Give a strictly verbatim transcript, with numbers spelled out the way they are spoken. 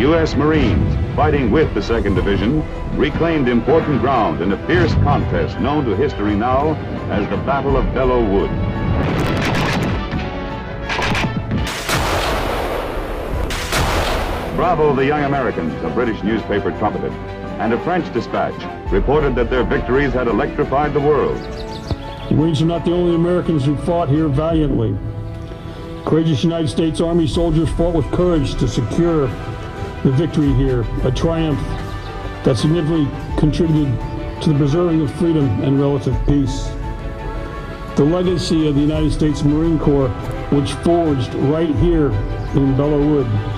U S Marines, fighting with the second Division, reclaimed important ground in a fierce contest known to history now as the Battle of Belleau Wood. Bravo the Young Americans, a British newspaper trumpeted, and a French dispatch reported that their victories had electrified the world. The Marines are not the only Americans who fought here valiantly. Courageous United States Army soldiers fought with courage to secure the victory here, a triumph that significantly contributed to the preserving of freedom and relative peace. The legacy of the United States Marine Corps, which forged right here in Belleau Wood,